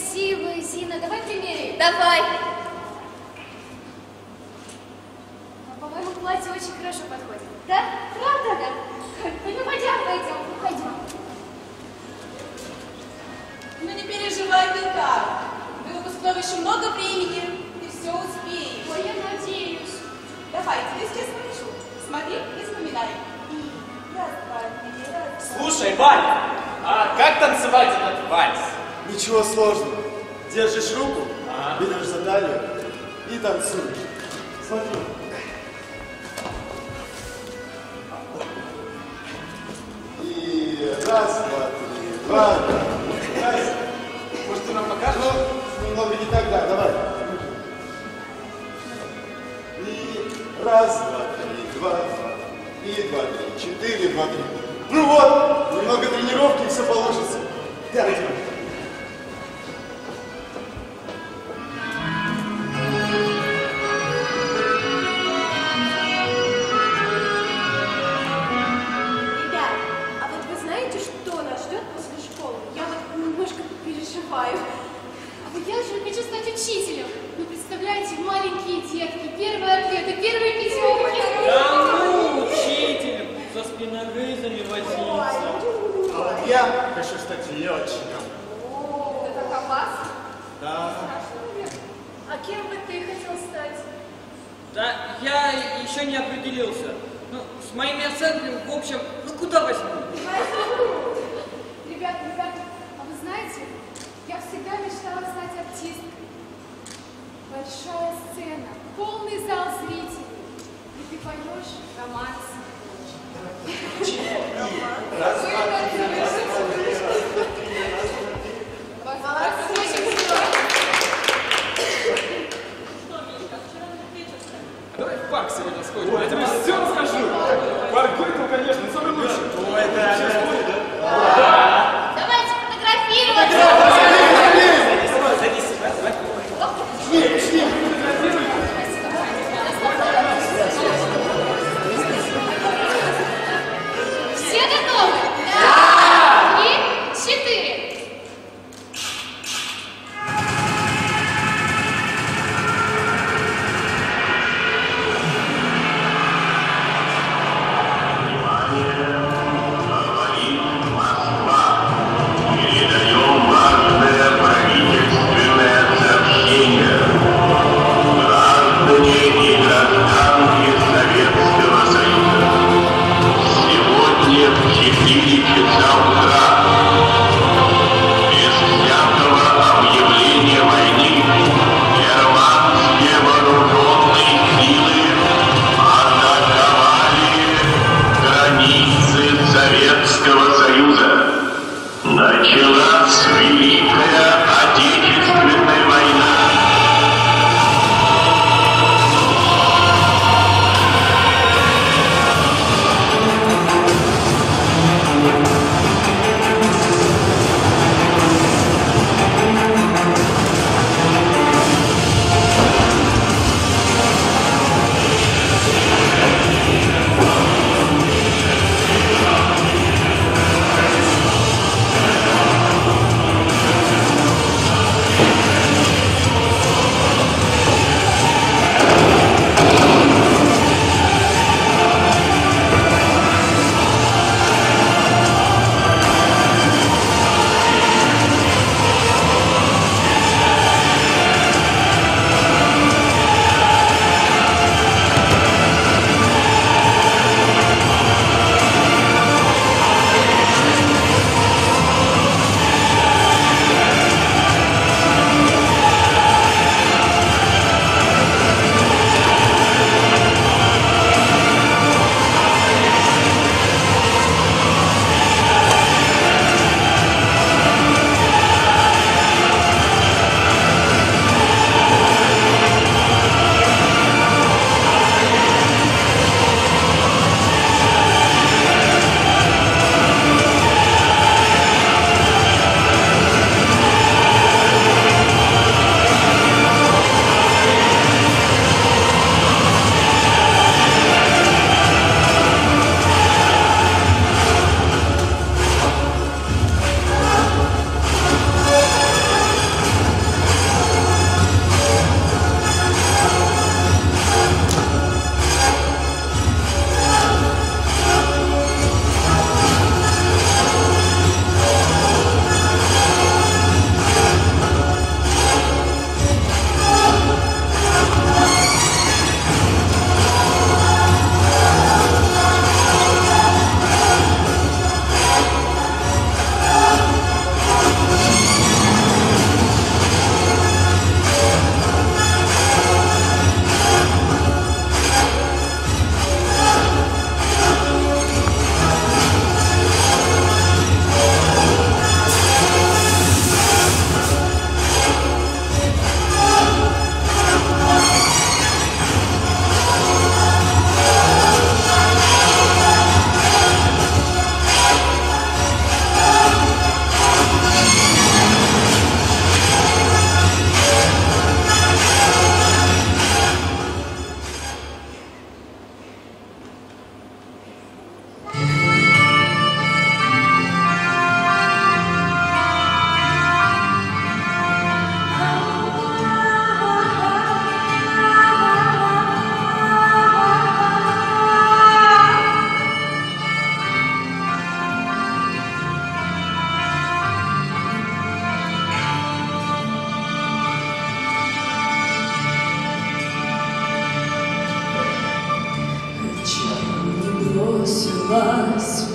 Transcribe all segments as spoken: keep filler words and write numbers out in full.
красивая, Зина. Давай примерим. Давай. По-моему, платье очень хорошо подходит. Да? Правда? Да. Ну, пойдем, пойдем, пойдем. Ну не переживай ты так. До выпускного еще много времени. Ты все успеешь. Ой, я надеюсь. Давай, тебе сейчас напишу. Смотри и вспоминай. Раз, два, три, раз, два. Слушай, Ваня, а как танцевать этот вальс? Ничего сложного. Держишь руку, Ага. берешь за талию и танцуешь. Смотри. И раз, два, три, два, три, раз. Может, ты нам покажешь? Ну, немного не так, да, давай. И раз, два, три, два, два. И два, три, четыре, два, три. Ну вот, немного тренировки, и все получится. Пять. Ребят, а вот вы знаете, что нас ждет после школы? Я вот немножко переживаю. А вот я же хочу стать учителем. Ну, представляете, маленькие детки, первые ответы, первые пятерки. Да ну, учитель, со спиногрызами возиться. А вот я хочу стать летчиком. Это как вас? Да. А кем бы ты хотел стать? Да, я еще не определился. Ну, с моими оценками, в общем, ну куда возьму? Ребята, ребята, а вы знаете, я всегда мечтала стать артисткой. Большая сцена, полный зал зрителей. И ты поешь романс. Раз, два, три, раз, два, три, раз, два, три, раз, два, три. Очень здорово. Давай в парк сегодня сходим. Я тебе все расскажу. Парк Горького, конечно, самый лучший. Ой, да, да, да. Давайте фотографировать. Садись, давай. Шли, шли. Все готовы? Да! И четыре. Передаем важное правительственное сообщение. Граждане и гражданки Советского Союза. Сегодня в четыре часа утра без всякого объявления войны германские вооруженные силы атаковали границы Советского Союза. Началась Великая Отечественная война.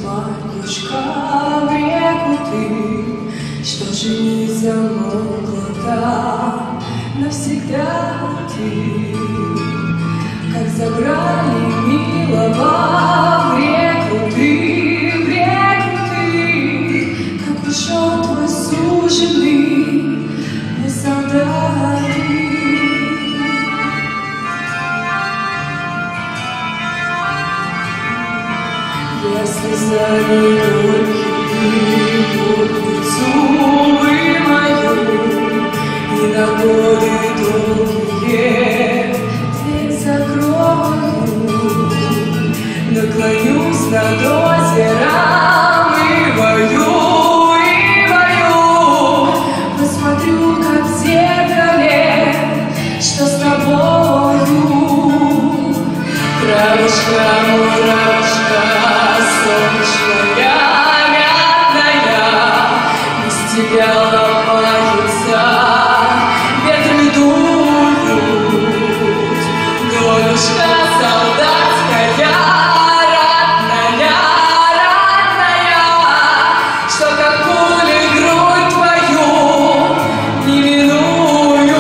Марьюшка, в реку ты, что же не замолкла там навсегда ты, как забрали милого в реку ты, в реку ты, как ушел твой суженый, мой солдат. Если за недолгие поцелуй мою и на годы долгие дверь закрою, наклонюсь над озером и вою, и вою, посмотрю, как в зеркале, что с тобою. Травушка, муравушка, солнечная, мятная, без тебя ломаются, ветры дуют, долюшка солдатская, родная, родная, что как пули грудь твою не миную.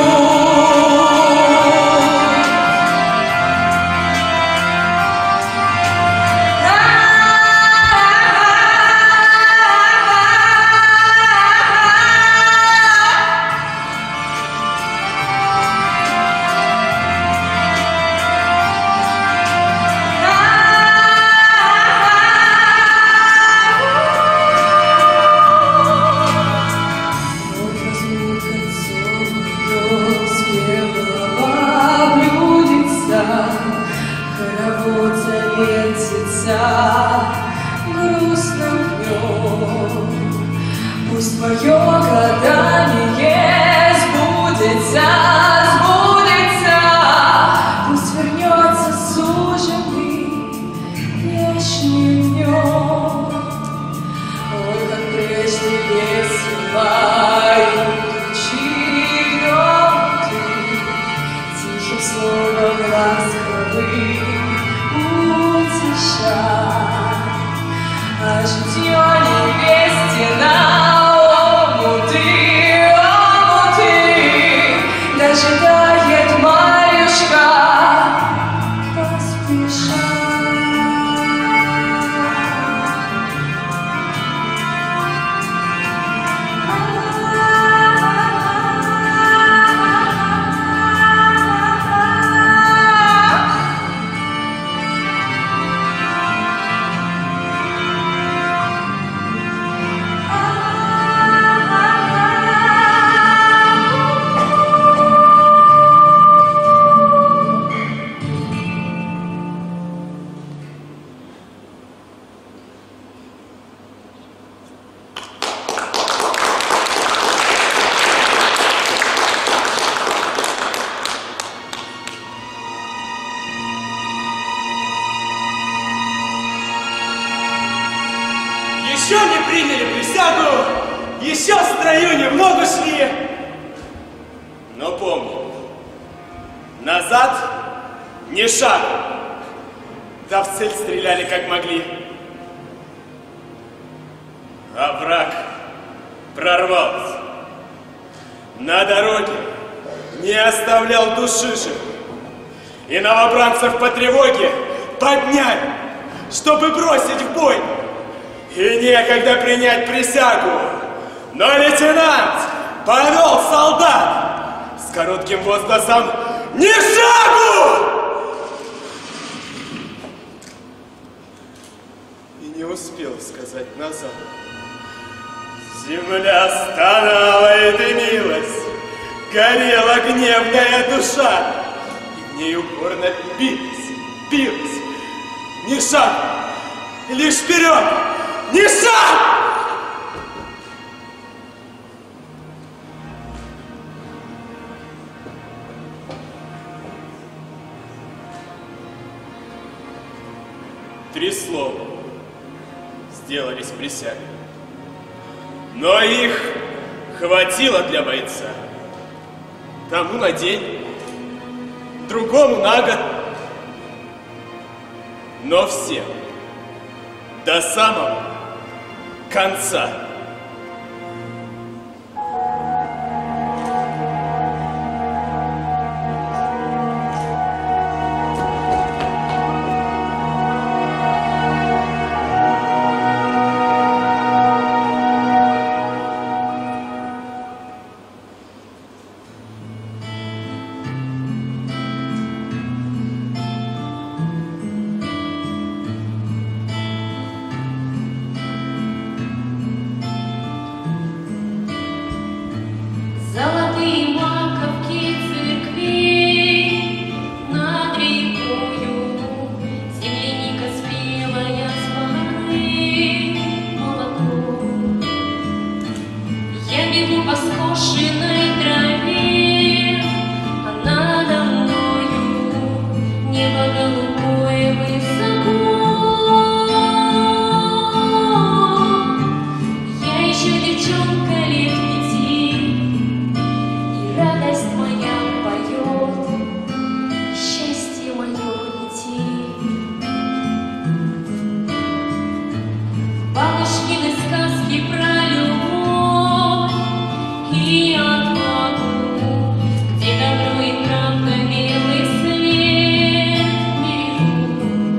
Хоровод завертится грустным днем, пусть твое гадание сбудется, сбудется, пусть вернется суженый вешним днем. Ой, как прежде весело тучи гром ты, тихим словом ласковым утешай, а житье невесте на омуты, омуты дожидает Марьюшка, поспешай. Еще не приняли присягу, еще в строю немного шли. Но помни, назад ни шагу, да в цель стреляли как могли. А враг прорвался. На дороге не оставлял души живых. И новобранцев по тревоге подняли, чтобы бросить в бой. И некогда принять присягу, но лейтенант повел солдат с коротким возгласом «Ни шагу!» И не успел сказать назад. Земля стонала и дымилась, горела гневная душа, и в ней упорно билась, билась. Ни шагу, лишь вперед! Ни шаг! Три слова сделались присягой, но их хватило для бойца. Тому на день, другому на год, но все до самого конца. Золотые маковки церквей над рекою, земляника спелая с поры молоком. Я бегу по скошенной траве, а надо мною небо голубое высоко. Я еще девчонка лет пяти, радость моя поет, счастье мое идти. Бабушкины сказки про любовь и отвагу, где добро и правда белый след берегут.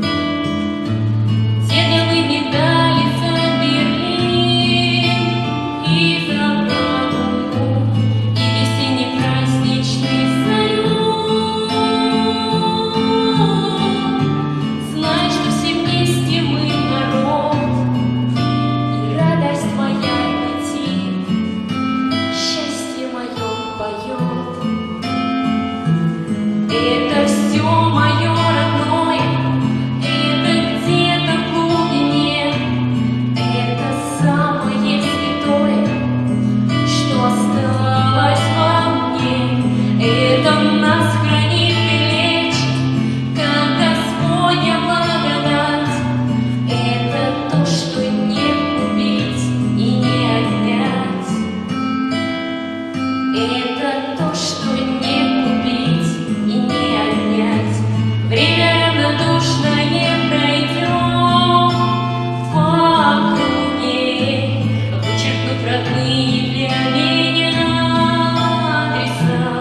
Дедовы медали за Берлин и за Прагу, и весенний праздничный салют. Знай, что все вместе мы народ, и радость моя летит, счастье мое поет. Это все мое родное, это где-то в глубине, это самое святое, что осталось во мне. Это нас хранит и лечит, как Господня благодать. Это то, что не купить и не отнять. Это то, что не купить и не отнять. Время равнодушное пройдет по округе, вычеркнув родные для меня адреса.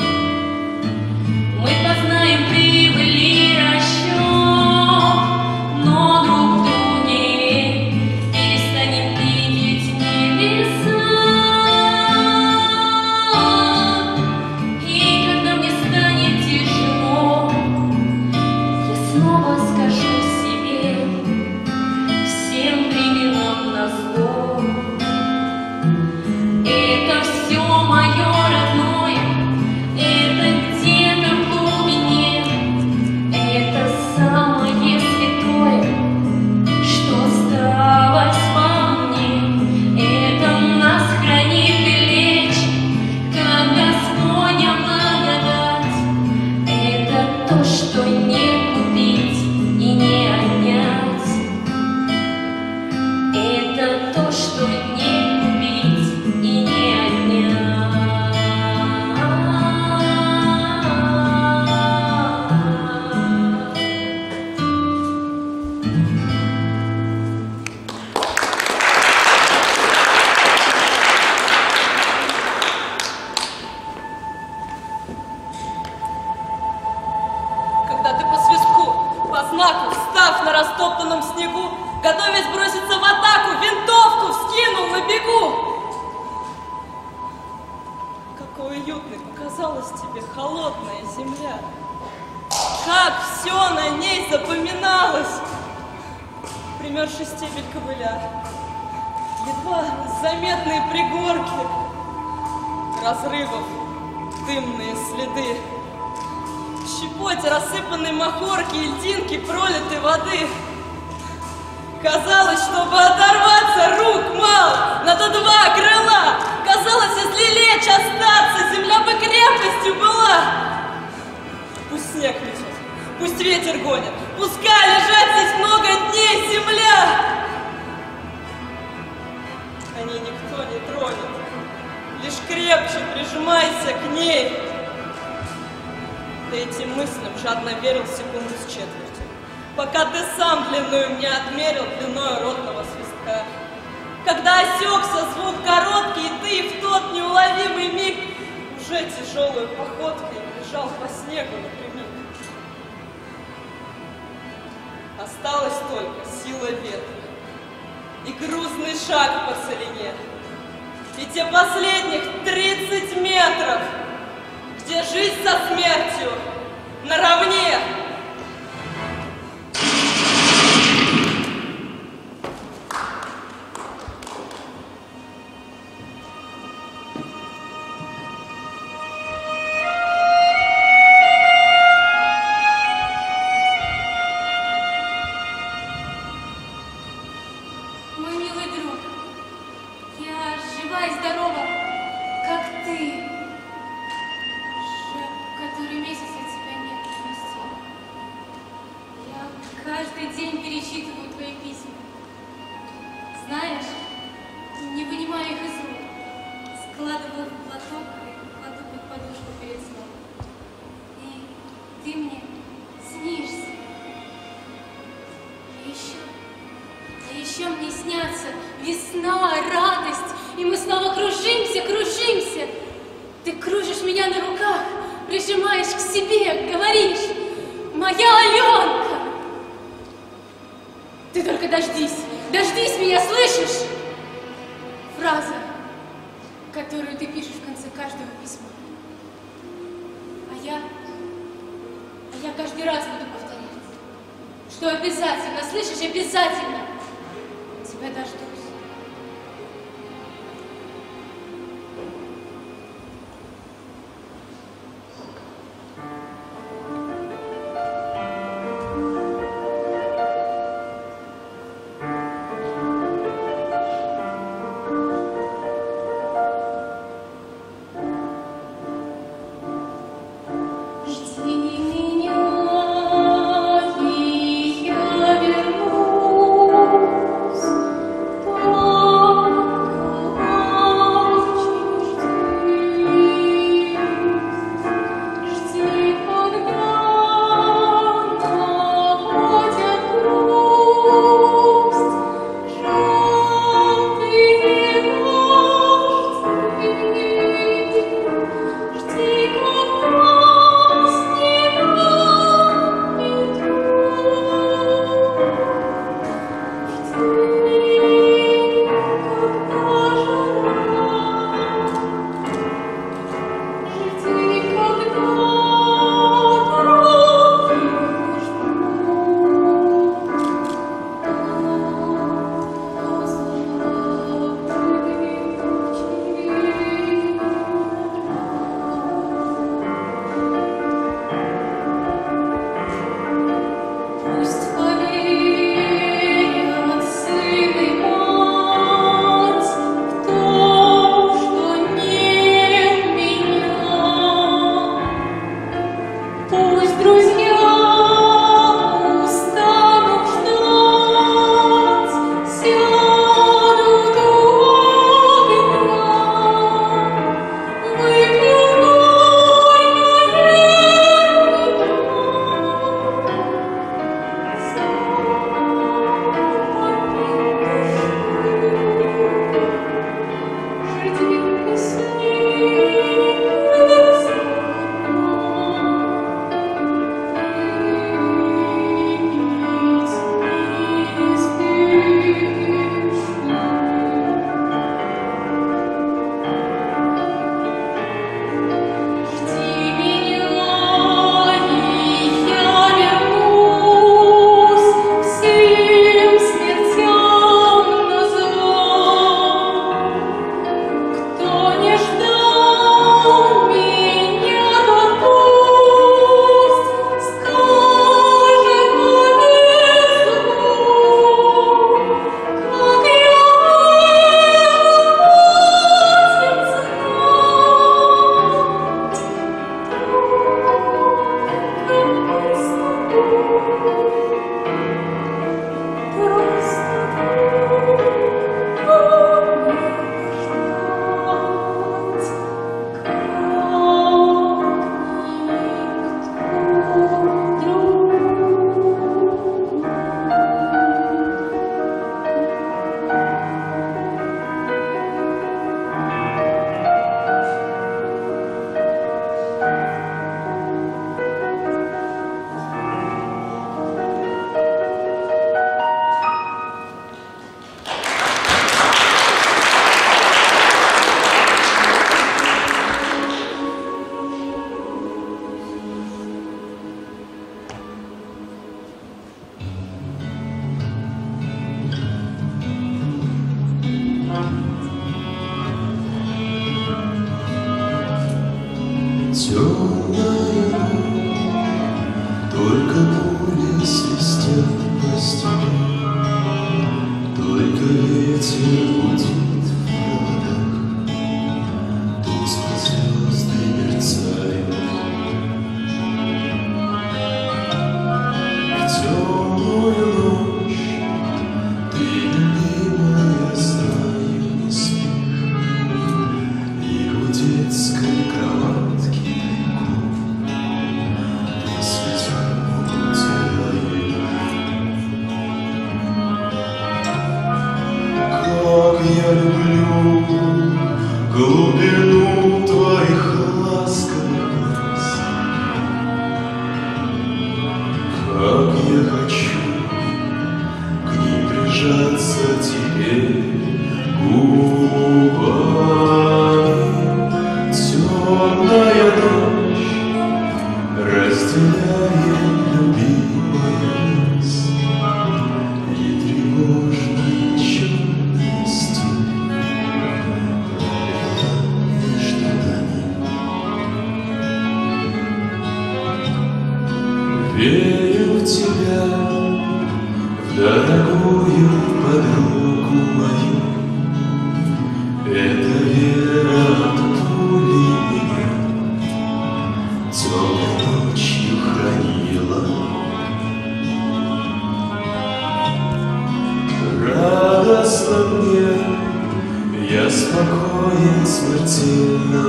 Мы познаем прибыль и расчет, но друг в друге перестанем видеть небеса. И когда мне станет тяжело, я снова скажу себе, всем временам назло. Это все мое родное, это где-то в глубине, это самое святое, что осталось во мне. Это нас хранит и лечит, как Господня благодать. Это то, что не купить и не отнять. Это то, что не купить и не отнять. Когда ты по свистку, по знаку, встав на растоптанном снегу, готовясь броситься в атаку, винтовку вскинул на бегу. Какой уютной показалась тебе холодная земля. Как все на ней запоминалось. Примерзший стебель ковыля, едва заметные пригорки, разрывов дымные следы, в щепоте рассыпанной махорки и льдинки пролитой воды. Казалось, чтобы оторваться, рук мало, надо два крыла. Казалось, если лечь остаться, земля бы крепостью была. Пусть снег летит, пусть ветер гонит, пускай лежать здесь много дней земля. О ней никто не тронет, лишь крепче прижимайся к ней. Ты этим мыслям жадно верил секунду с четвертью. пока ты сам длиною мне отмерил длиною ротного свистка. Когда осекся звук короткий, ты в тот неуловимый миг уже тяжелой походкой бежал по снегу напрямик. Осталась только сила ветра и грузный шаг по целине, и те последних тридцать метров, где жизнь со смертью наравне. Мой милый друг, я жива и здорова, как ты. Уже который месяц от тебя нет вести. Я каждый день перечитываю твои письма. Знаешь, не вынимая их из рук, складываю в платок и кладу под подушку перед сном. И ты мне снишься. И еще... А еще мне снятся весна, радость, и мы снова кружимся, кружимся. Ты кружишь меня на руках, прижимаешь к себе, говоришь: моя Аленка. Ты только дождись, дождись меня, слышишь? Фраза, которую ты пишешь в конце каждого письма. А я, а я каждый раз буду повторять, что обязательно, слышишь, обязательно тебя дождусь. Жди меня, и я вернусь. ветер будет в проводах, тускло звезды мерцают. В темную ночь ты, любимая, знаю, не спишь, и у детской кроватки далеко ты свету теряешь. Как я люблю глубину твоих ласковых глаз, как я хочу к ним прижаться теперь губами. Темная ночь разделяет любимое нас, и тревожный черный стиль пролегла между нами. Верю в тебя, в дорогую подругу мою. Эта вера от пули меня темной ночью хранила. Радостно мне, я спокоен смертельно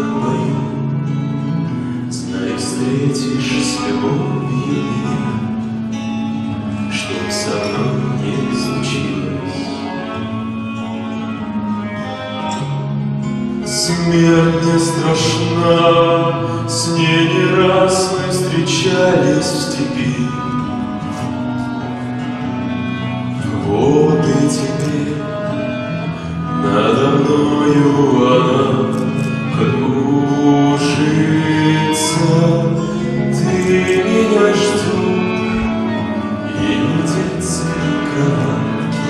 бою. Знай, встретишь с любовью меня, чтоб со мной не случилось. Смерть не страшна, с ней не раз мы встречались в степи. Вот и теперь надо мною она кружится. Ты меня ждешь, и в детской кроватке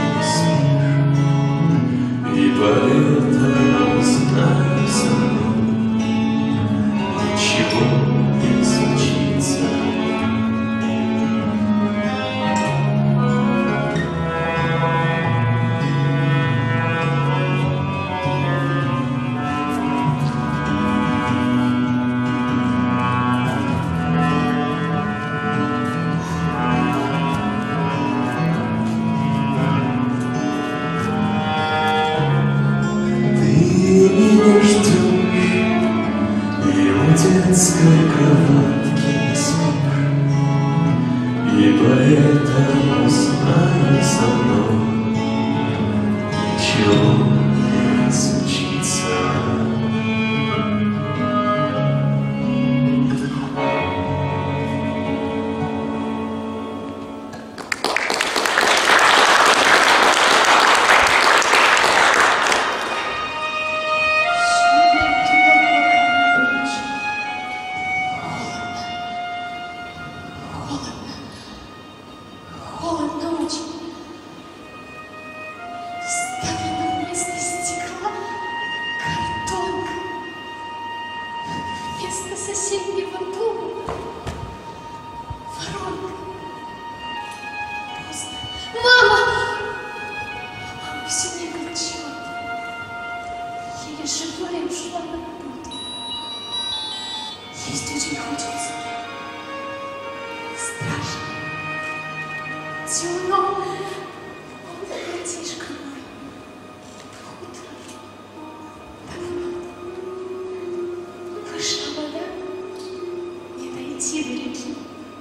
спишь, и поэтому знай со мной ничего не случится. Детской кроватке спишь, и поэтому знай со мной ничего не случится. Соседнего дома воронка. Поздно. Мама! Мама все не кричала. Еле живая ушла на работу. Есть очень хочется. Страшно. Темно. Он братишка мой. Утро. Давно. Вышла вода. Не дойти до реки.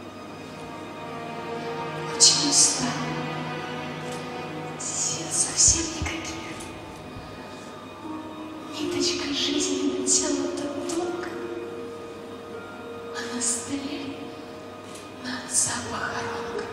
Очень устала. Сил совсем никаких. Ниточка жизни натянута тонко, а на столе на отца похоронка.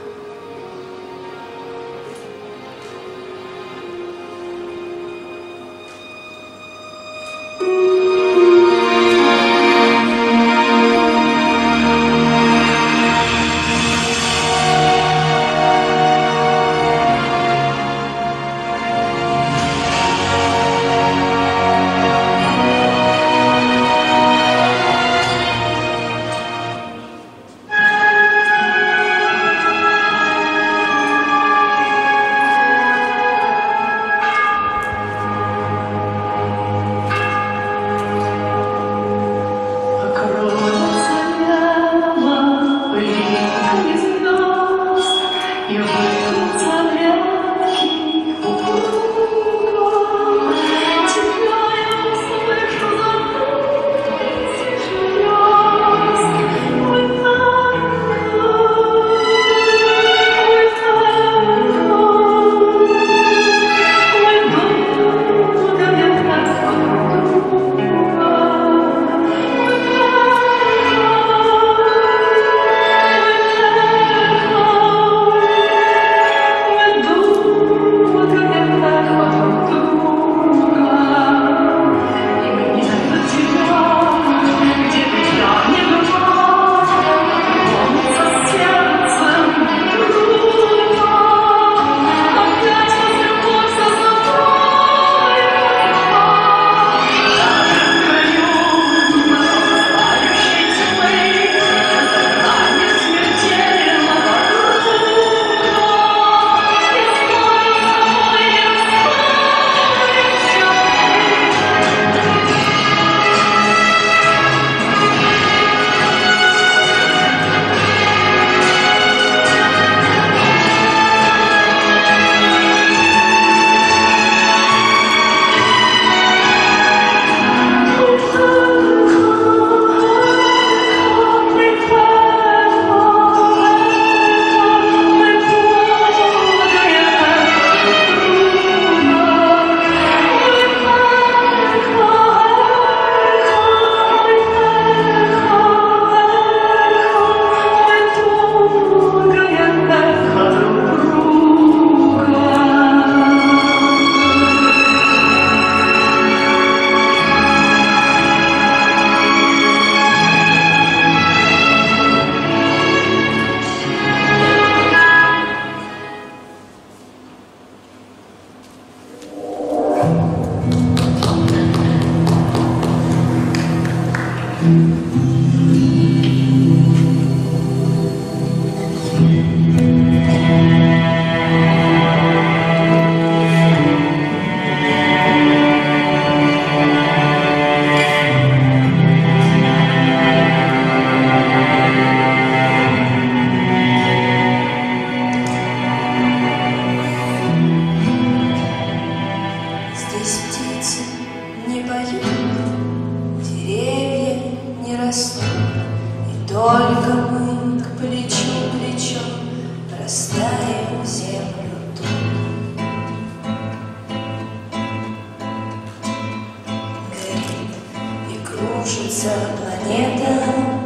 кружится планета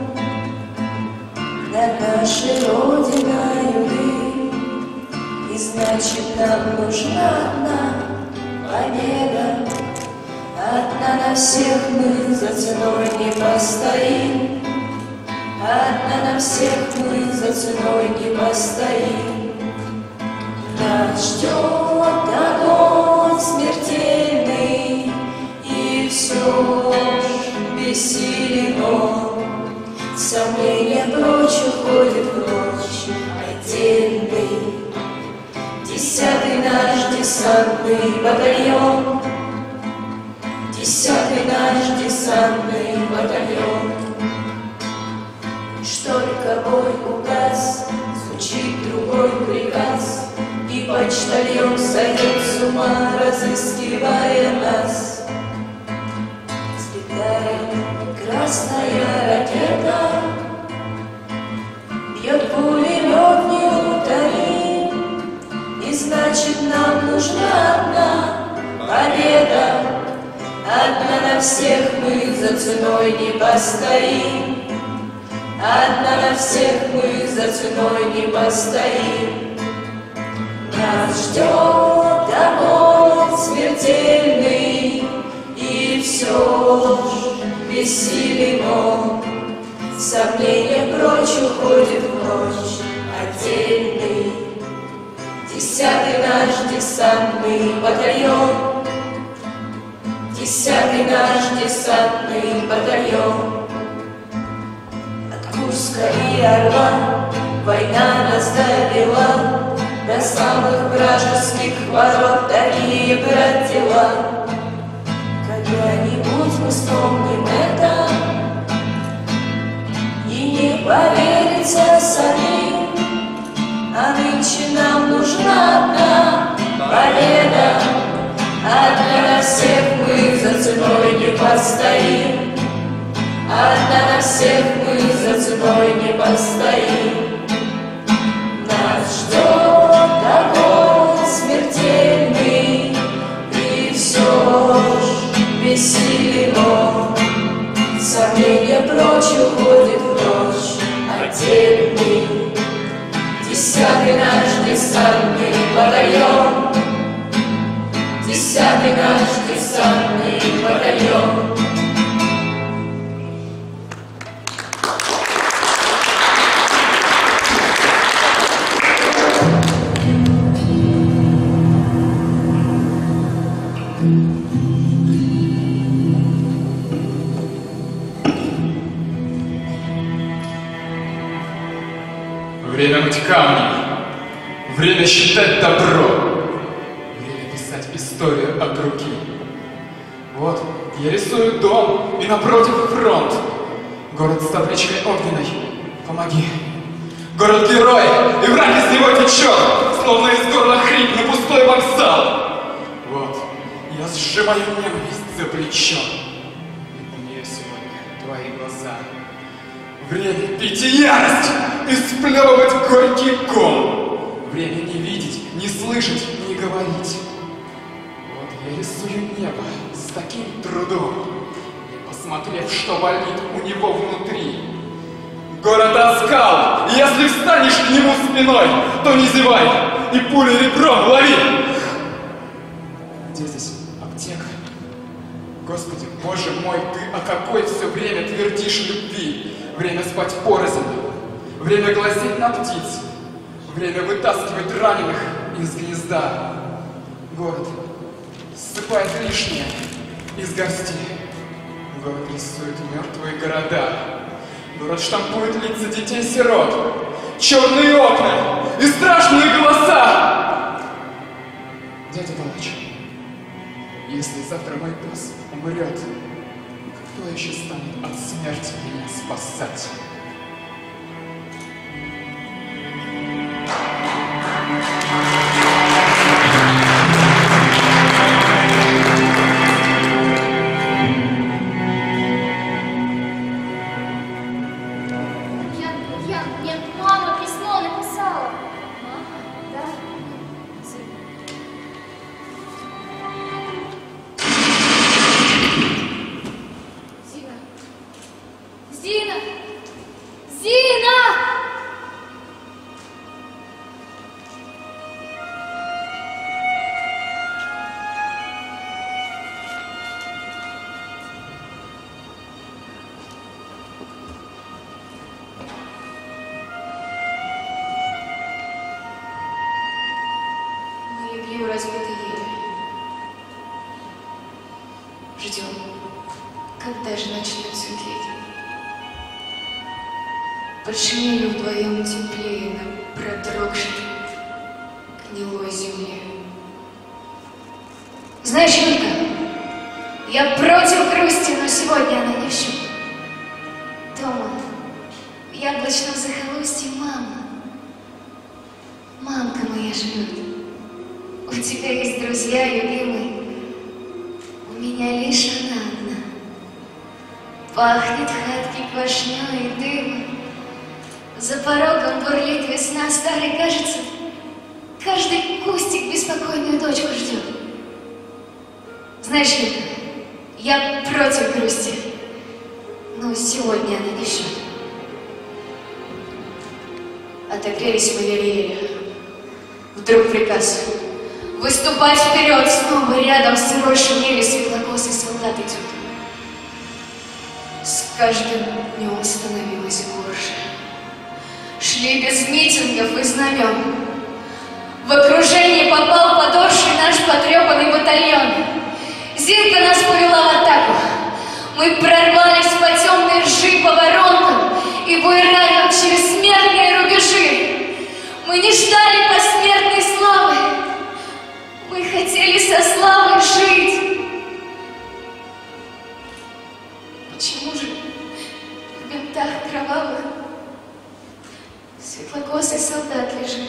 над нашей родиной, и значит нам нужна одна победа. Одна на всех мы за ценой не постоим, одна на всех мы за ценой не постоим. Нас ждет огонь смертельный, и все ж бессилен он. Сомнения прочь уходит в ночь отдельный. Десятый наш десантный батальон, десятый наш десантный батальон. Лишь только бой угас, звучит другой приказ, и почтальон сойдет с ума, разыскивая нас. Взлетает красная ракета, бьет пулемет неутомим, и значит нам нужна одна победа. Одна на всех мы за ценой не постоим, одна на всех мы за ценой не постоим. Нас ждет огонь смертельный, и все ж бессилен он. Сомнения прочь уходит в ночь отдельный. Десятый наш десантный батальон, десятый наш десантный батальон. От Курска и Орла война нас довела до самых вражеских ворот, такие, брат, дела. Когда-нибудь мы вспомним это и не поверится самим, а нынче нам нужна одна победа. Одна на всех мы за ценой не постоим, одна на всех мы за ценой не постоим. Нас ждет огонь смертельный, и все ж бессилен он. Сомнения прочь уходит в ночь отдельный. Десятый наш десантный батальон, десятый наш десантный батальон. Время мыть камни, время считать добро, время писать историю от руки. Вот, я рисую дом, и напротив фронт. Город с табличкой огненной, помоги. Город-герой, и враг из него течет, словно из горла хрип на пустой вокзал. Вот, я сжимаю ненависть за плечо, и у нее сегодня твои глаза. Время пить ярость и сплевывать горький ком. Время не видеть, не слышать, не говорить. Вот я рисую небо с таким трудом, не посмотрев, что болит у него внутри. Город оскал, и если встанешь к нему спиной, то не зевай и пулю ребром лови. Где здесь аптека? Господи, Боже мой, ты о какой все время твердишь любви? Время спать порознь, время глазеть на птиц, время вытаскивать раненых из гнезда. Город ссыпает лишнее из горсти. Город рисует мертвые города. Город штампует лица детей-сирот, черные окна и страшные голоса. Дядя Палач, если завтра мой пес умрет, кто еще станет от смерти меня спасать? Ян, Ян, мне мама письмо написала. Мама? Да. Зина, Ждем, когда же начнет светлеть. Под шинелью вдвоем теплее на продрогшей гнилой земле. Знаешь, Юлька, я против грусти, но сегодня она не в счет. Дома, в яблочном захолустье, мама, мамка моя живет. У тебя есть друзья, любимые, у меня лишь она одна. Пахнет хатки квашнёй и дымом, за порогом бурлит весна, старый, кажется, каждый кустик беспокойную дочку ждет. Знаешь ли, я против грусти, но сегодня она не в счет. Отогрелись мы еле-еле. Вдруг приказ выступать вперед, снова рядом с сырой шинели светлокосый солдат идет. С каждым днем становилось горше. Шли без митингов и знамен. В окружение попал подорший наш потрепанный батальон. Зинка нас повела в атаку. Мы прорвались по темной ржи по воронкам и буйраем через смертные рубежи. Мы не ждали посмертной славы. Мы хотели со славой жить. Почему же в бинтах кровавых светлокосый солдат лежит?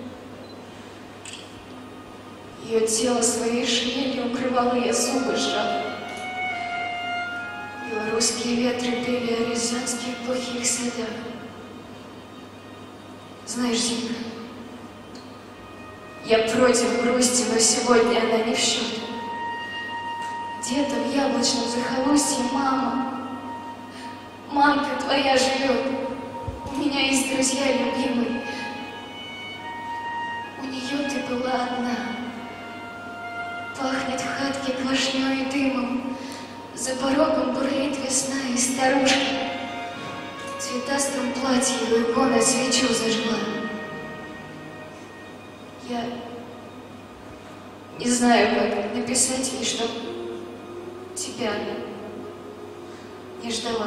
Ее тело своей шинелью укрывало, я зубы сжал. Белорусские ветры пели о рязанских плохих садах. Знаешь, Зинка, я против грусти, но сегодня она не в счет. Где-то в яблочном захолустье мама, мамка твоя живет. У меня есть друзья любимые. У нее ты была одна. Пахнет в хатке квашнёй и дымом, за порогом бурлит весна, и старушка в цветастом платье у иконы свечу зажгла. Я не знаю, как написать ей, чтоб тебя не ждала.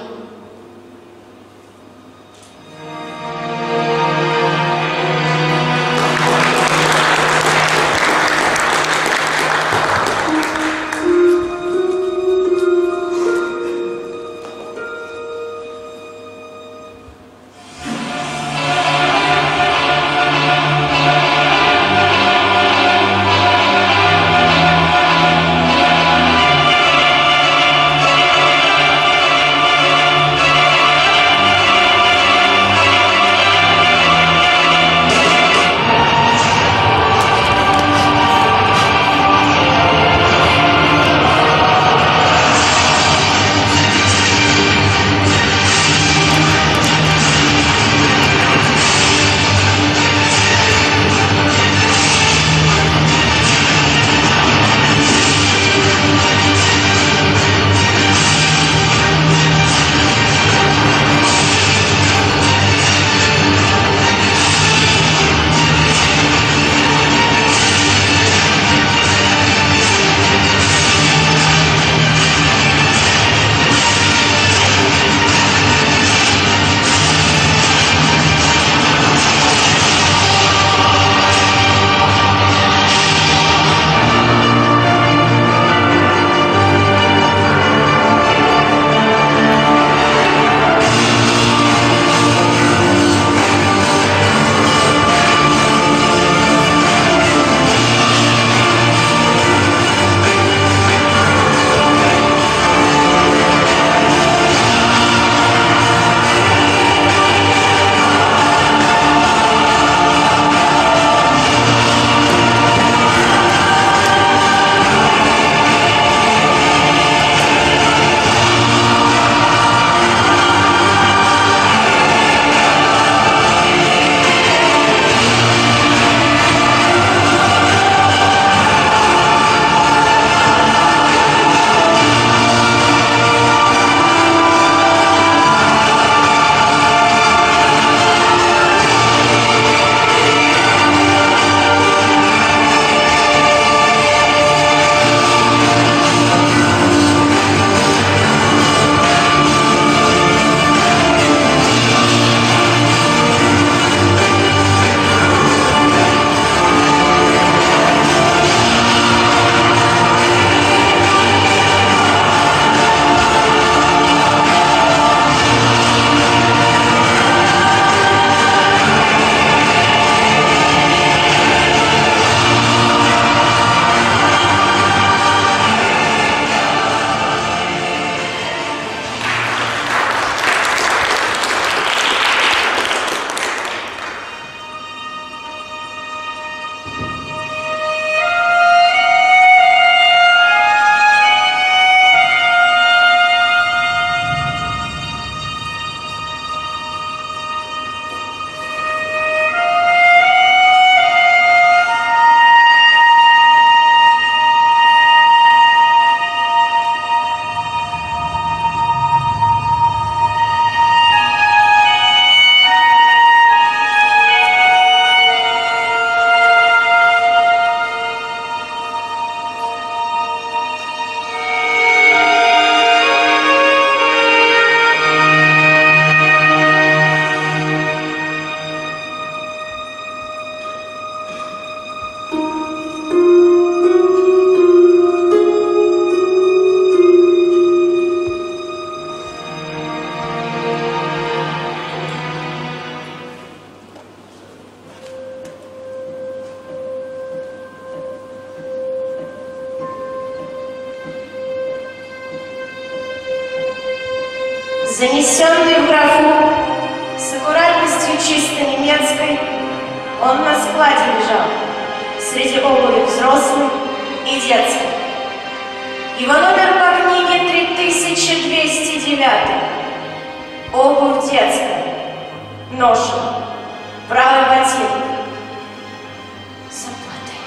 Занесенный в графу, с аккуратностью чисто немецкой, он на складе лежал, среди обуви взрослой и детской. Его номер по книге три тысячи двести девять. Обувь детская, ножка, правый ботинок. Заплатай.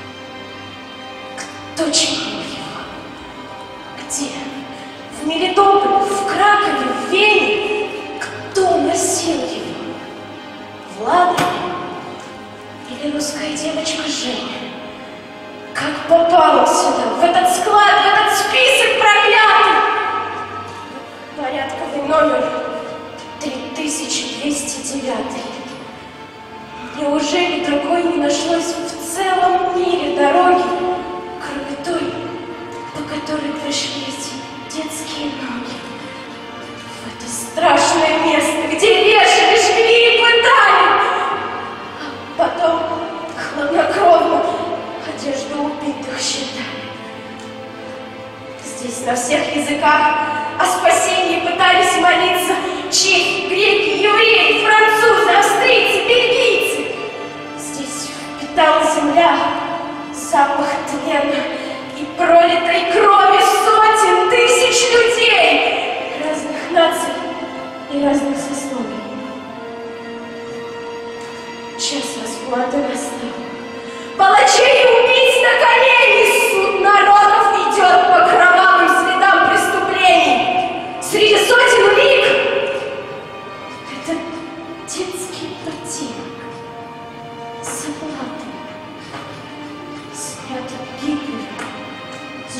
Кто чинил его? Где? В Мелитополе, в Кракове, в Вене? Кто носил его? Влада или русская девочка Женя? Как попала сюда, в этот склад, в этот список проклятый? Порядковый номер три тысячи двести девять. Неужели другой не нашлось в целом мире дороги, кроме той, по которой пришли эти детские ноги? В это страшное место, где вешали, жгли и пытали, а потом хладнокровно одежду убитых считали. Здесь на всех языках о спасении пытались молиться чехи, греки, евреи, французы, австрийцы, бельгийцы. Здесь впитала земля запах тлена и пролитой крови сотен тысяч людей разных наций и разных сословий. Час расплаты настал. Палачей и убийц на колени, суд народов идет по кровавым следам преступлений. Среди сотен улик этот детский ботинок с оплатой, снят от Гитлера, с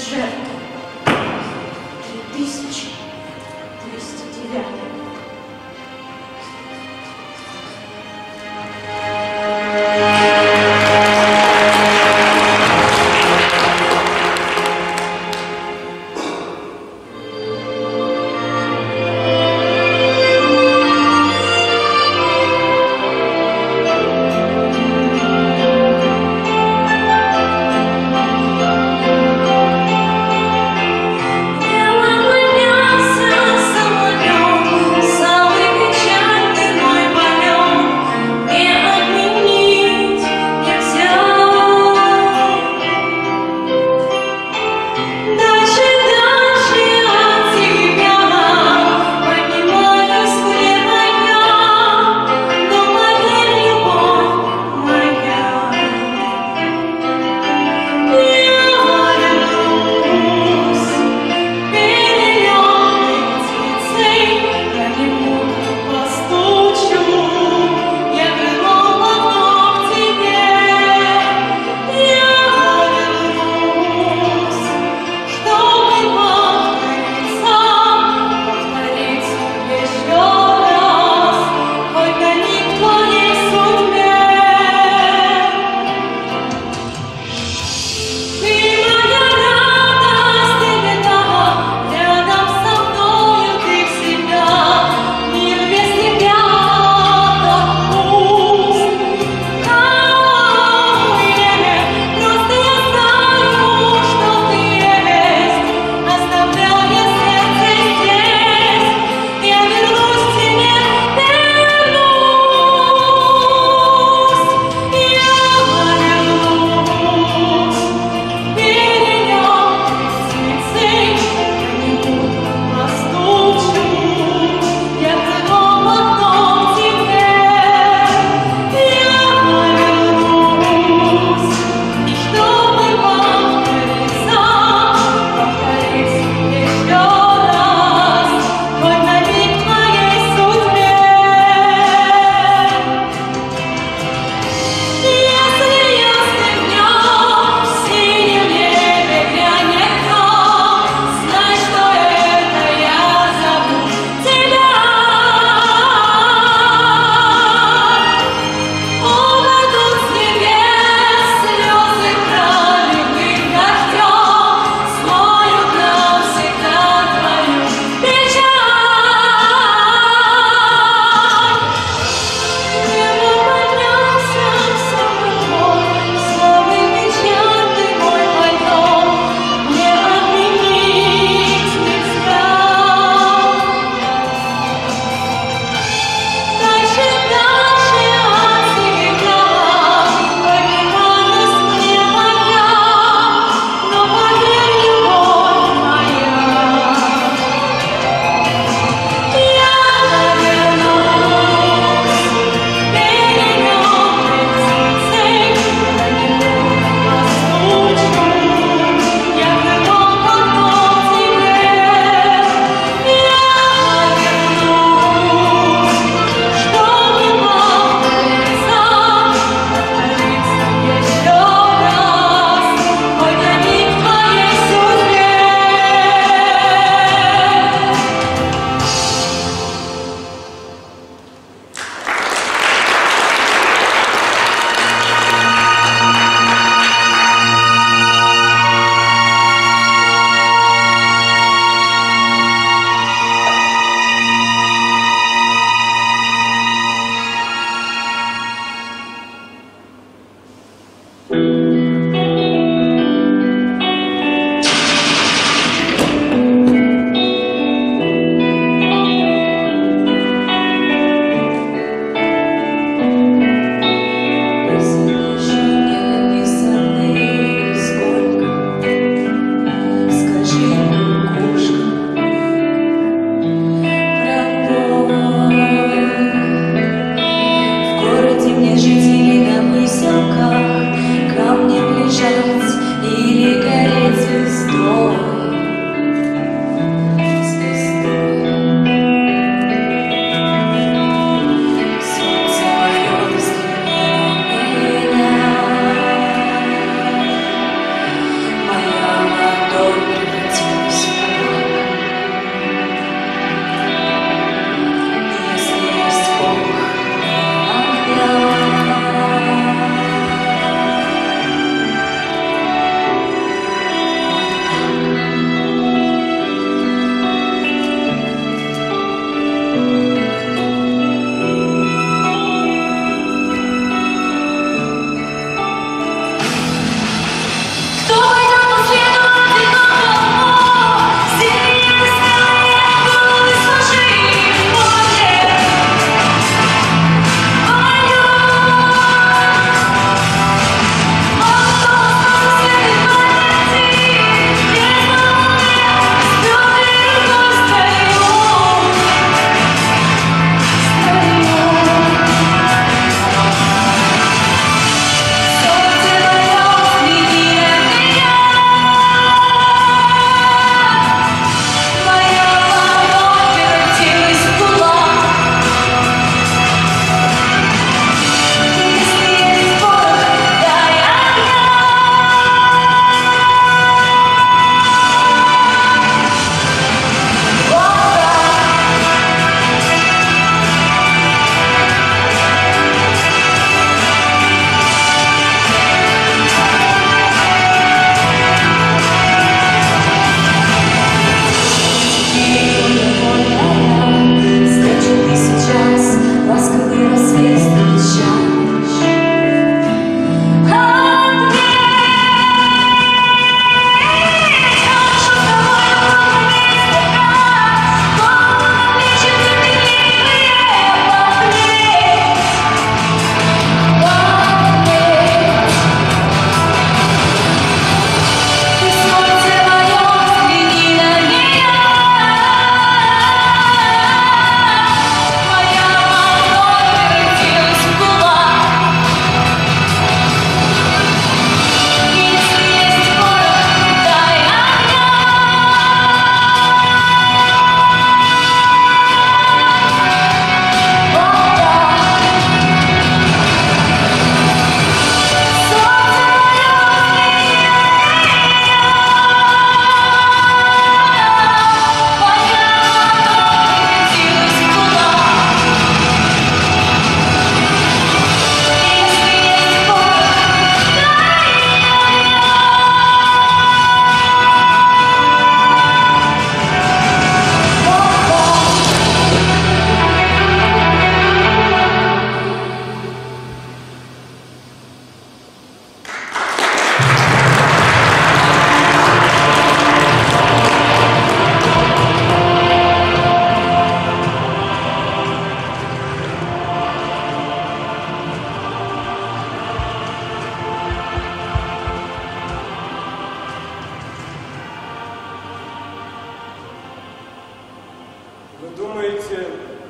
Вы думаете,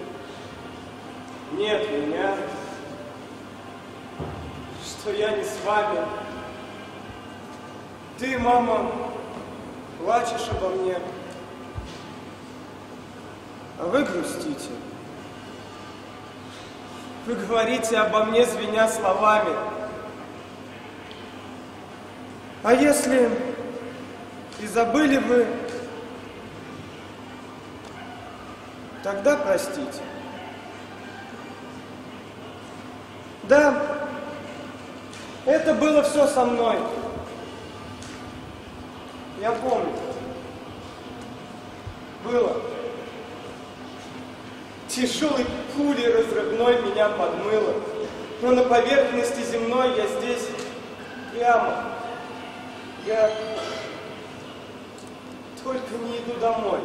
нет меня, что я не с вами? Ты, мама, плачешь обо мне, а вы грустите. Вы говорите обо мне, звеня словами. А если и забыли вы, тогда простите. Да, это было все со мной. Я помню. Было. Тяжелой пулей разрывной меня подмыло. Но на поверхности земной я здесь прямо. Я только не иду домой.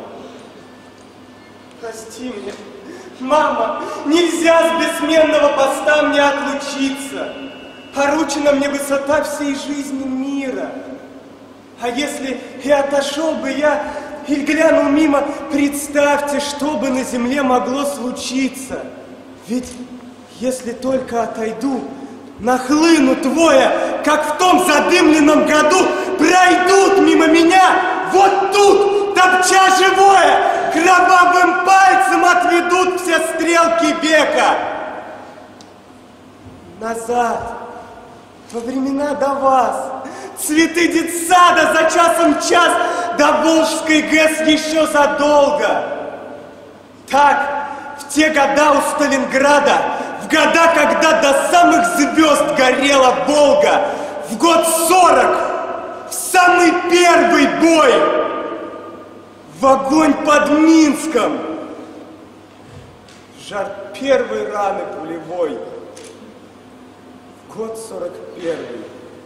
Прости меня. Мама, нельзя с бессменного поста мне отлучиться. Поручена мне высота всей жизни мира. А если и отошел бы я, и глянул мимо, представьте, что бы на земле могло случиться. Ведь если только отойду, нахлынут воя, как в том задымленном году, пройдут мимо меня, вот тут, топча живое, кровавым пальцем отведут все стрелки века. Назад, во времена до вас, цветы детсада за часом час, до Волжской ГЭС еще задолго. Так, в те года у Сталинграда, в года, когда до самых звезд горела Волга, в год сорок, в самый первый бой, в огонь под Минском, в жар первой раны пулевой, в год сорок первый.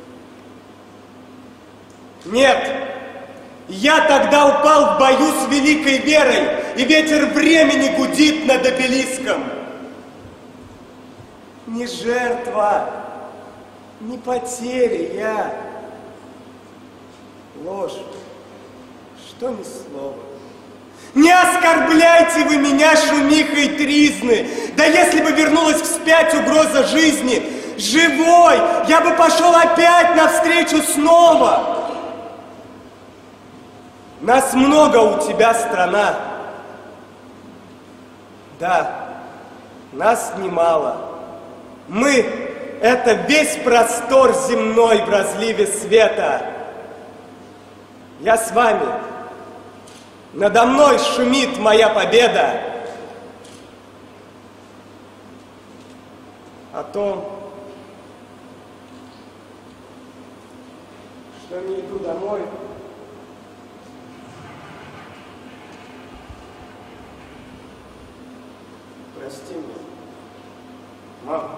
Нет, я тогда упал в бою с великой верой, и ветер времени гудит над обелиском. Не жертва, не потеря я. Ложь, что ни слова. Не оскорбляйте вы меня шумихой тризны. Да если бы вернулась вспять угроза жизни, живой, я бы пошел опять навстречу снова. Нас много у тебя, страна. Да, нас немало. Мы — это весь простор земной в разливе света. Я с вами. Надо мной шумит моя победа. О том, что не иду домой, прости меня, мама.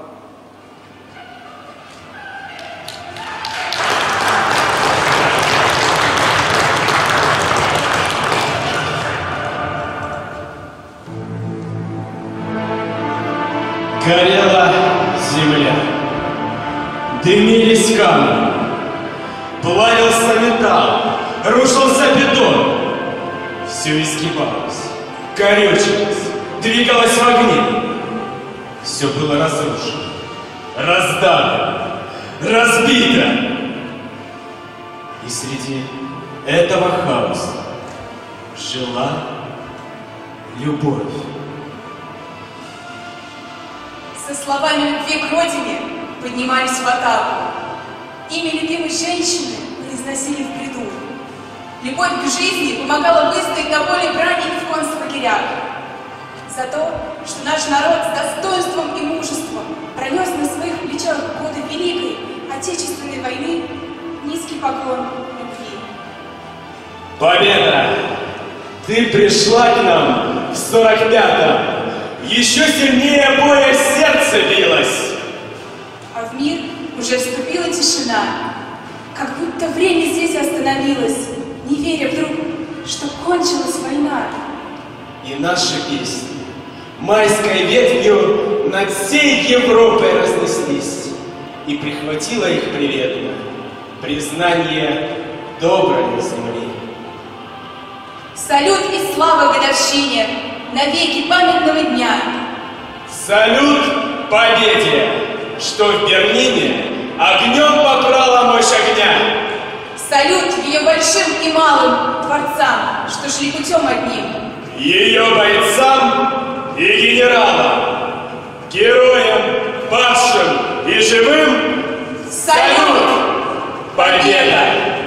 Горела земля, дымились камни, плавился металл, рушился бетон. Все изгибалось, корючилось, двигалось в огне. Все было разрушено, раздавлено, разбито. И среди этого хаоса жила любовь. Со словами любви к родине поднимались в атаку. Имя любимой женщины произносили в бреду. Любовь к жизни помогала выстоять на поле брани и в концлагерях. За то, что наш народ с достоинством и мужеством пронес на своих плечах годы Великой Отечественной войны, низкий поклон любви. Победа! Ты пришла к нам в сорок пятом. Еще сильнее боя сердце билось. А в мир уже вступила тишина, как будто время здесь остановилось, не веря вдруг, что кончилась война. И наши песни майской ветвью над всей Европой разнеслись, и прихватило их приветно признание доброй земли. Салют и слава годовщине! навеки памятного дня. Салют победе, что в Берлине огнем попрала мощь огня. Салют ее большим и малым творцам, что шли путем одним. Ее бойцам и генералам, героям, павшим и живым. Салют! Победа!